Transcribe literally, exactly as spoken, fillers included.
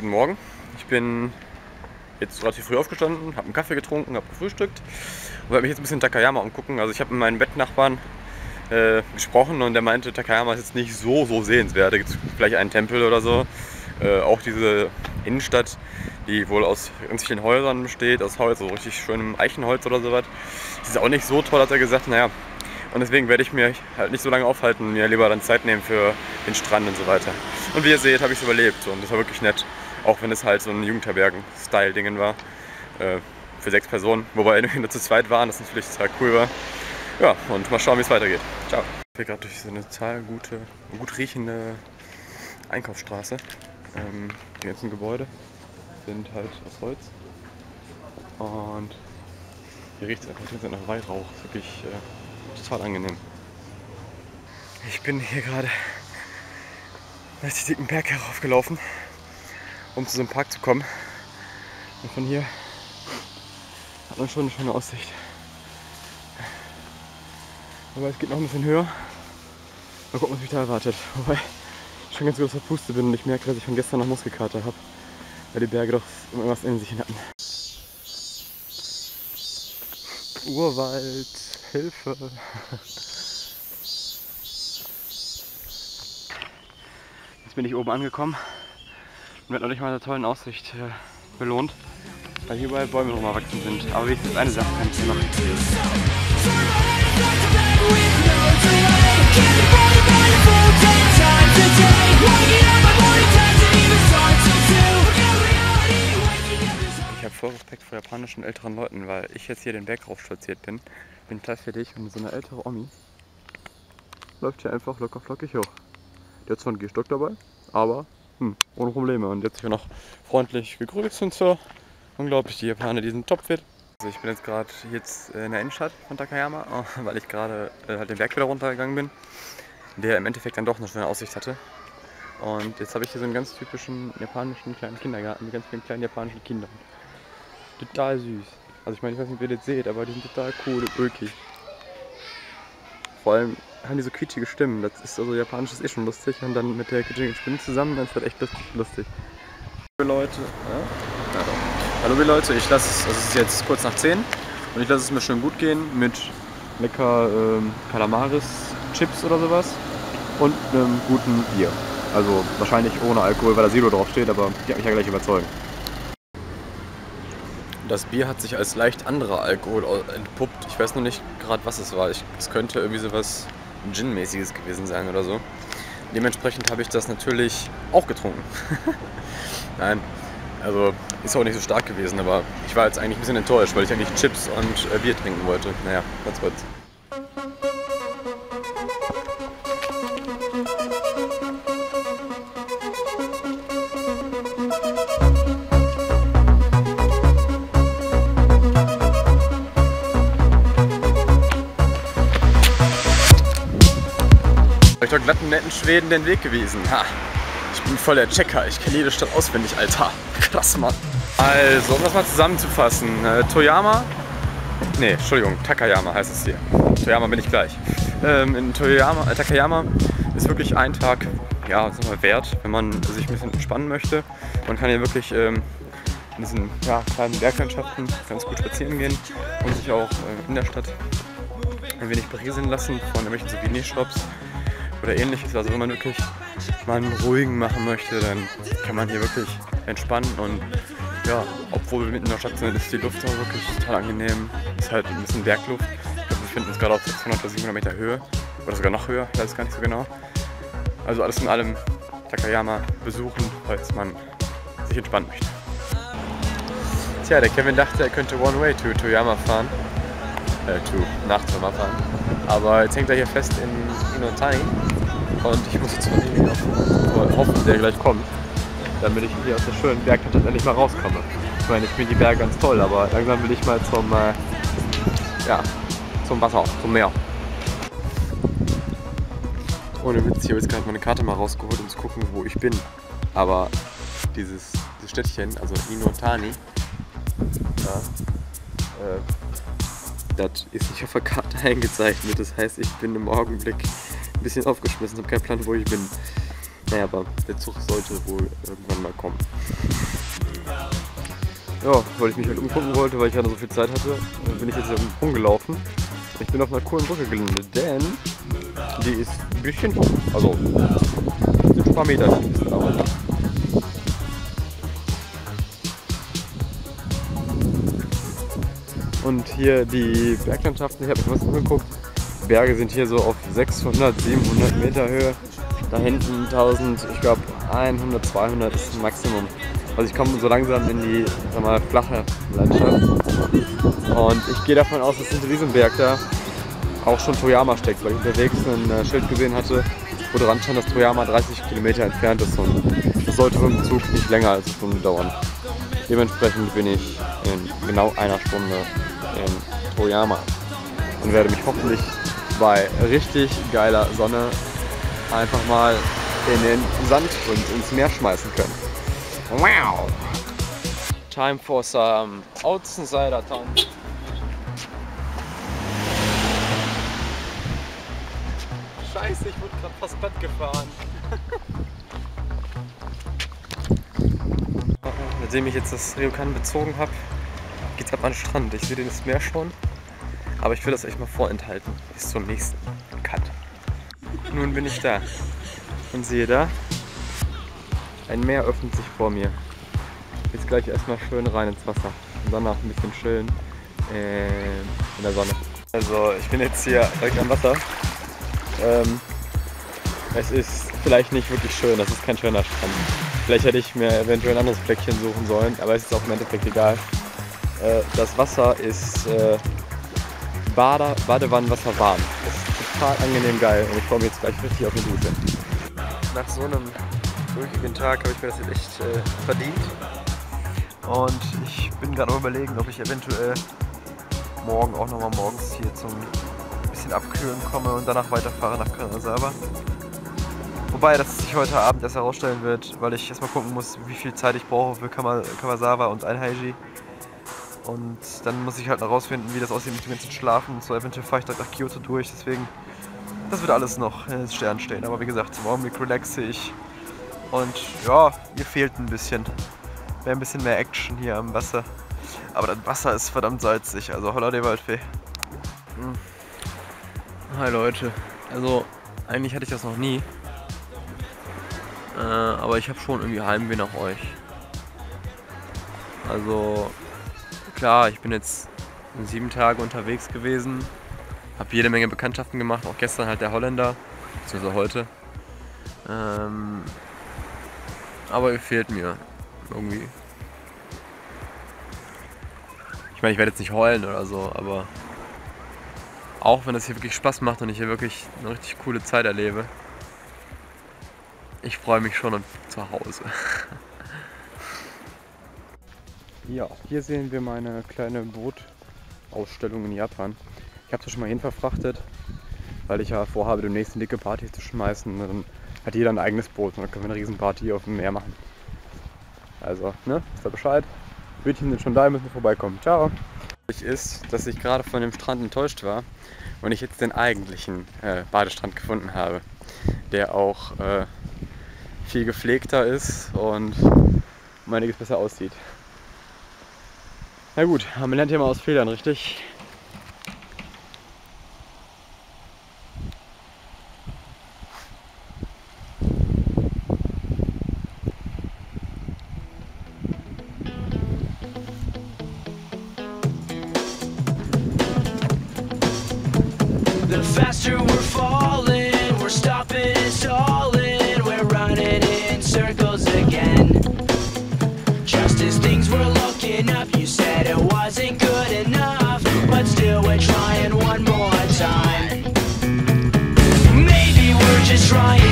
Guten Morgen. Ich bin jetzt relativ früh aufgestanden, habe einen Kaffee getrunken, habe gefrühstückt und werde mich jetzt ein bisschen in Takayama umgucken. Also ich habe mit meinem Bettnachbarn äh, gesprochen und der meinte, Takayama ist jetzt nicht so so sehenswert. Da gibt es vielleicht einen Tempel oder so. Äh, auch diese Innenstadt, die wohl aus ganz vielen Häusern besteht, aus Holz, so richtig schönem Eichenholz oder sowas. Das ist auch nicht so toll, hat er gesagt. Naja, und deswegen werde ich mir halt nicht so lange aufhalten und mir lieber dann Zeit nehmen für den Strand und so weiter. Und wie ihr seht, habe ich es überlebt und das war wirklich nett. Auch wenn es halt so ein Jugendherbergen-Style-Dingen war. Äh, für sechs Personen, wobei wir nur zu zweit waren, das natürlich total cool war. Ja, und mal schauen, wie es weitergeht. Ciao. Ich bin gerade durch so eine total gute, gut riechende Einkaufsstraße. Ähm, die ganzen Gebäude sind halt aus Holz. Und hier riecht es einfach die ganze Zeit nach Weihrauch. Das ist wirklich äh, total angenehm. Ich bin hier gerade einen richtig dicken Berg heraufgelaufen, um zu so einem Park zu kommen. Und von hier hat man schon eine schöne Aussicht. Aber es geht noch ein bisschen höher. Mal gucken, was mich da erwartet. Wobei ich schon ganz gut aus der Puste bin und ich merke, dass ich von gestern noch Muskelkater habe, weil die Berge doch irgendwas in sich hatten. Urwald, Hilfe! Jetzt bin ich oben angekommen und werde noch nicht mal mit einer tollen Aussicht äh, belohnt, weil hier überall Bäume rumwachsen sind. Aber wenigstens eine Sache kann ich hier machen. Ich habe voll Respekt vor japanischen älteren Leuten, weil ich jetzt hier den Berg raufspaziert bin. Bin gleich fertig und so eine ältere Omi läuft hier einfach locker flockig hoch. Die hat zwar einen Gehstock dabei, aber hm, ohne Probleme. Und jetzt hier noch freundlich gegrüßt und so. Unglaublich, die Japaner, die sind topfit. Also ich bin jetzt gerade jetzt in der Innenstadt von Takayama, weil ich gerade äh, halt den Berg wieder runtergegangen bin, der im Endeffekt dann doch eine schöne Aussicht hatte. Und jetzt habe ich hier so einen ganz typischen japanischen kleinen Kindergarten mit ganz vielen kleinen japanischen Kindern. Total süß. Also ich meine, ich weiß nicht, ob ihr das seht, aber die sind total cool und ulkig. Vor allem haben die so quietschige Stimmen. Das ist also japanisch ist eh schon lustig und dann mit der quietschigen Stimme zusammen, dann ist das echt lustig. Hallo Leute, ja? Ja, doch. Hallo Leute, ich lasse es, also es ist jetzt kurz nach zehn und ich lasse es mir schön gut gehen mit lecker ähm, Calamaris, Chips oder sowas und einem guten Bier. Also wahrscheinlich ohne Alkohol, weil da Zero drauf steht, aber die hat mich ja gleich überzeugt. Das Bier hat sich als leicht anderer Alkohol entpuppt. Ich weiß noch nicht gerade, was es war. Ich, es könnte irgendwie sowas Gin-mäßiges gewesen sein oder so. Dementsprechend habe ich das natürlich auch getrunken. Nein, also ist auch nicht so stark gewesen, aber ich war jetzt eigentlich ein bisschen enttäuscht, weil ich eigentlich Chips und äh, Bier trinken wollte. Naja, was soll's. Ich habe glatt einen netten Schweden den Weg gewiesen. Ha, ich bin voll der Checker, ich kenne jede Stadt auswendig, Alter. Krass, Mann. Also, um das mal zusammenzufassen. Äh, Toyama, nee, Entschuldigung, Takayama heißt es hier. Toyama bin ich gleich. Ähm, in Toyama, äh, Takayama ist wirklich ein Tag, ja, sag mal, wert, wenn man sich ein bisschen entspannen möchte. Man kann hier wirklich ähm, in diesen ja, kleinen Berglandschaften ganz gut spazieren gehen und sich auch äh, in der Stadt ein wenig berieseln lassen von irgendwelchen Souvenirshops oder ähnliches. Also wenn man wirklich mal einen ruhigen machen möchte, dann kann man hier wirklich entspannen und ja, obwohl wir mitten in der Stadt sind, ist die Luft auch wirklich total angenehm. Es ist halt ein bisschen Bergluft. Ich glaube, wir befinden uns gerade auf sechshundert oder siebenhundert Meter Höhe oder sogar noch höher, ich weiß es gar nicht so genau. Also alles in allem Takayama besuchen, falls man sich entspannen möchte. Tja, der Kevin dachte, er könnte One Way to Toyama fahren. Äh, to, nach Toyama fahren. Aber jetzt hängt er hier fest in Inotani. Und ich muss jetzt von ihm noch hoffen, der gleich kommt, damit ich hier aus der schönen Berglandschaft endlich mal rauskomme. Ich meine, ich finde die Berge ganz toll, aber langsam will ich mal zum, äh, ja, zum Wasser, zum Meer. Ohne Witz, ich habe jetzt gerade meine Karte mal rausgeholt, um zu gucken, wo ich bin. Aber dieses, dieses Städtchen, also Inotani, ja, äh, das ist nicht auf der Karte eingezeichnet. Das heißt, ich bin im Augenblick ein bisschen aufgeschmissen, habe keinen Plan, wo ich bin. Naja, aber der Zug sollte wohl irgendwann mal kommen. Ja, weil ich mich halt umgucken wollte, weil ich ja noch so viel Zeit hatte, bin ich jetzt hier rumgelaufen. Ich bin auf einer coolen Brücke gelandet, denn die ist ein bisschen hoch. Also, sind ein paar Meter tief, aber. Und hier die Berglandschaften, ich habe mir was angeguckt. Die Berge sind hier so auf sechshundert, siebenhundert Meter Höhe. Da hinten tausend, ich glaube hundert, zweihundert ist das Maximum. Also ich komme so langsam in die, sag mal, flache Landschaft. Und ich gehe davon aus, dass hinter diesem Berg da auch schon Toyama steckt, weil ich unterwegs ein Schild gesehen hatte, wo dran stand, dass Toyama dreißig Kilometer entfernt ist. Und das sollte mit dem Zug nicht länger als eine Stunde dauern. Dementsprechend bin ich in genau einer Stunde in Toyama und werde mich hoffentlich bei richtig geiler Sonne einfach mal in den Sand und ins Meer schmeißen können. Wow! Time for some Außenseiter Town. Scheiße, ich wurde gerade fast Bett gefahren. Nachdem ich jetzt das Ryokan bezogen habe, geht's ab an den Strand. Ich sehe das Meer schon, aber ich will das euch mal vorenthalten bis zum nächsten Cut. Nun bin ich da und sehe da, ein Meer öffnet sich vor mir. Jetzt gleich erstmal schön rein ins Wasser und danach ein bisschen chillen äh, in der Sonne. Also ich bin jetzt hier direkt am Wasser. Ähm, es ist vielleicht nicht wirklich schön, das ist kein schöner Strand. Vielleicht hätte ich mir eventuell ein anderes Fleckchen suchen sollen, aber es ist auch im Endeffekt egal. Äh, das Wasser ist äh, Bader, Badewannenwasser warm. Das ist total angenehm geil und ich freue mich jetzt gleich richtig auf die Dusche. Nach so einem durchgehenden Tag habe ich mir das jetzt echt äh, verdient. Und ich bin gerade am Überlegen, ob ich eventuell morgen auch nochmal morgens hier zum bisschen abkühlen komme und danach weiterfahre nach Kanazawa. Wobei das sich heute Abend erst herausstellen wird, weil ich erstmal gucken muss, wie viel Zeit ich brauche für Kanazawa und Einheiji. Und dann muss ich halt noch rausfinden, wie das aussieht mit dem ganzen Schlafen. Und so eventuell fahre ich direkt nach Kyoto durch, deswegen, das wird alles noch in den Sternen stehen. Aber wie gesagt, zum Augenblick relaxe ich. Und ja, mir fehlt ein bisschen, wäre ein bisschen mehr Action hier am Wasser. Aber das Wasser ist verdammt salzig, also holla die Waldfee. Hm. Hi Leute, also eigentlich hatte ich das noch nie. Äh, aber ich habe schon irgendwie Heimweh nach euch. Also klar, ich bin jetzt sieben Tage unterwegs gewesen, habe jede Menge Bekanntschaften gemacht, auch gestern halt der Holländer, beziehungsweise heute. Ähm, aber ihr fehlt mir irgendwie. Ich meine, ich werde jetzt nicht heulen oder so, aber auch wenn es hier wirklich Spaß macht und ich hier wirklich eine richtig coole Zeit erlebe, ich freue mich schon zu Hause. Ja, hier sehen wir meine kleine Bootausstellung in Japan. Ich habe es schon mal hin verfrachtet, weil ich ja vorhabe, demnächst eine dicke Party zu schmeißen. Dann hat jeder ein eigenes Boot und dann können wir eine riesen Party auf dem Meer machen. Also, ne, wisst ihr Bescheid? Bötchen sind schon da, müssen wir vorbeikommen. Ciao! Ist, dass ich gerade von dem Strand enttäuscht war und ich jetzt den eigentlichen äh, Badestrand gefunden habe, der auch äh, viel gepflegter ist und um einiges besser aussieht. Na gut, man lernt ja mal aus Fehlern, richtig? The faster we're falling, we're stopping and stalling, we're running in circles again. Just as things were looking up, you said it wasn't good enough, but still we're trying one more time. Maybe we're just trying